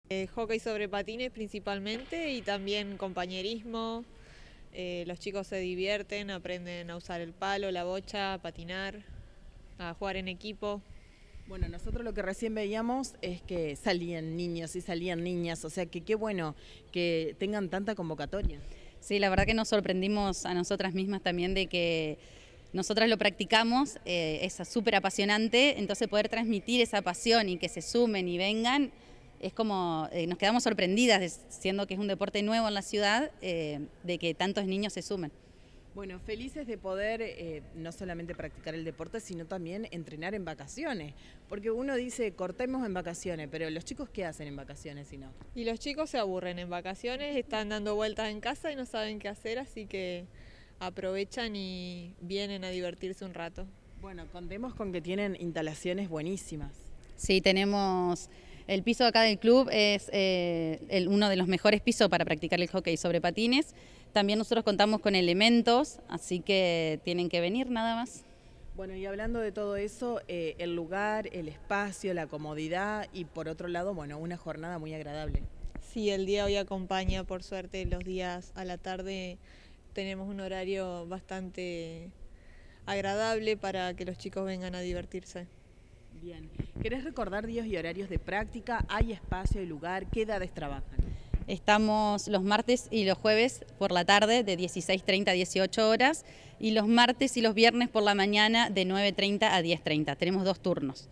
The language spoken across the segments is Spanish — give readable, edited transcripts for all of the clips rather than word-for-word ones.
Hockey sobre patines principalmente y también compañerismo. Los chicos se divierten, aprenden a usar el palo, la bocha, a patinar, a jugar en equipo. Bueno, nosotros lo que recién veíamos es que salían niños y salían niñas, o sea que qué bueno que tengan tanta convocatoria. Sí, la verdad que nos sorprendimos a nosotras mismas también de que nosotras lo practicamos, es súper apasionante, entonces poder transmitir esa pasión y que se sumen y vengan, es como, nos quedamos sorprendidas, siendo que es un deporte nuevo en la ciudad, de que tantos niños se sumen. Bueno, felices de poder no solamente practicar el deporte, sino también entrenar en vacaciones. Porque uno dice, cortemos en vacaciones, pero los chicos, ¿qué hacen en vacaciones si no? Y los chicos se aburren en vacaciones, están dando vueltas en casa y no saben qué hacer, así que aprovechan y vienen a divertirse un rato. Bueno, contemos con que tienen instalaciones buenísimas. Sí, tenemos el piso acá del club, es uno de los mejores pisos para practicar el hockey sobre patines. También nosotros contamos con elementos, así que tienen que venir nada más. Bueno, y hablando de todo eso, el lugar, el espacio, la comodidad y por otro lado, bueno, una jornada muy agradable. Sí, el día hoy acompaña, por suerte, los días a la tarde tenemos un horario bastante agradable para que los chicos vengan a divertirse. Bien, ¿querés recordar días y horarios de práctica? ¿Hay espacio y lugar? ¿Qué edades trabajan? Estamos los martes y los jueves por la tarde de 16:30 a 18 horas y los martes y los viernes por la mañana de 9:30 a 10:30. Tenemos 2 turnos.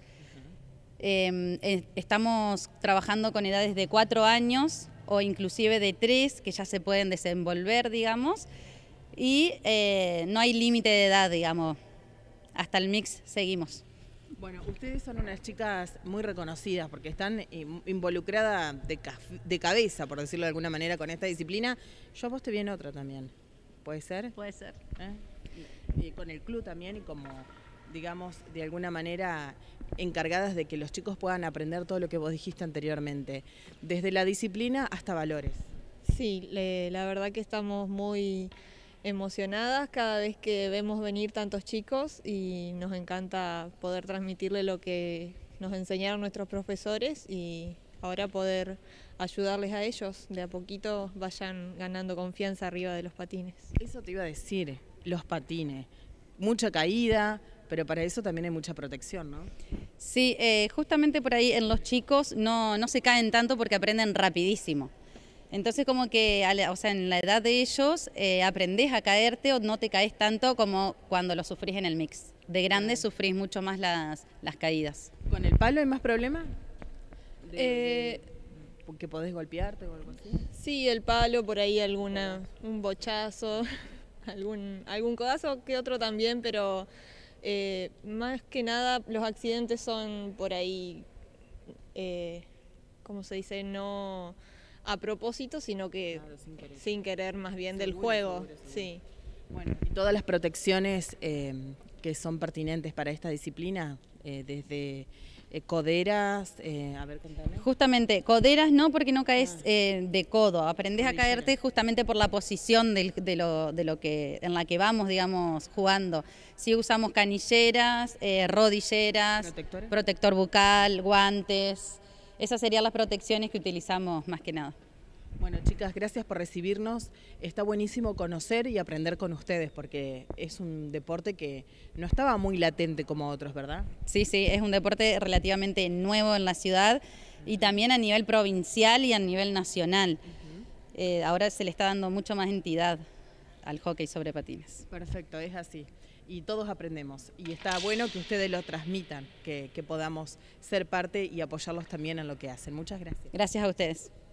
Estamos trabajando con edades de 4 años o inclusive de 3 que ya se pueden desenvolver, digamos, y no hay límite de edad, digamos. Hasta el mix seguimos. Bueno, ustedes son unas chicas muy reconocidas porque están involucradas de cabeza, por decirlo de alguna manera, con esta disciplina. Yo a vos te vi en otra también. ¿Puede ser? Puede ser. Y con el club también y como, digamos, de alguna manera encargadas de que los chicos puedan aprender todo lo que vos dijiste anteriormente, desde la disciplina hasta valores. Sí, la verdad que estamos muy emocionadas cada vez que vemos venir tantos chicos y nos encanta poder transmitirle lo que nos enseñaron nuestros profesores y ahora poder ayudarles a ellos, de a poquito vayan ganando confianza arriba de los patines. Eso te iba a decir, los patines, mucha caída, pero para eso también hay mucha protección, ¿no? Sí, justamente por ahí en los chicos no se caen tanto porque aprenden rapidísimo. Entonces como que, o sea, en la edad de ellos aprendés a caerte o no te caes tanto como cuando lo sufrís en el mix. De grande sufrís mucho más las caídas. ¿Con el palo hay más problema? ¿Que podés golpearte o algo así? Sí, el palo, por ahí un bochazo, algún codazo que otro también, pero más que nada los accidentes son por ahí, ¿cómo se dice? No a propósito, sino que claro, sin querer más bien seguro, del juego. Seguro. Sí. Bueno, y todas las protecciones que son pertinentes para esta disciplina, desde coderas, a ver, contame. Justamente, coderas no, porque no caes de codo, aprendés a caerte justamente por la posición de lo que en la que vamos, digamos, jugando. Sí usamos canilleras, rodilleras, protector bucal, guantes. Esas serían las protecciones que utilizamos más que nada. Bueno, chicas, gracias por recibirnos. Está buenísimo conocer y aprender con ustedes porque es un deporte que no estaba muy latente como otros, ¿verdad? Sí, sí, es un deporte relativamente nuevo en la ciudad y también a nivel provincial y a nivel nacional. Ahora se le está dando mucho más entidad al hockey sobre patines. Perfecto, es así. Y todos aprendemos. Y está bueno que ustedes lo transmitan, que podamos ser parte y apoyarlos también en lo que hacen. Muchas gracias. Gracias a ustedes.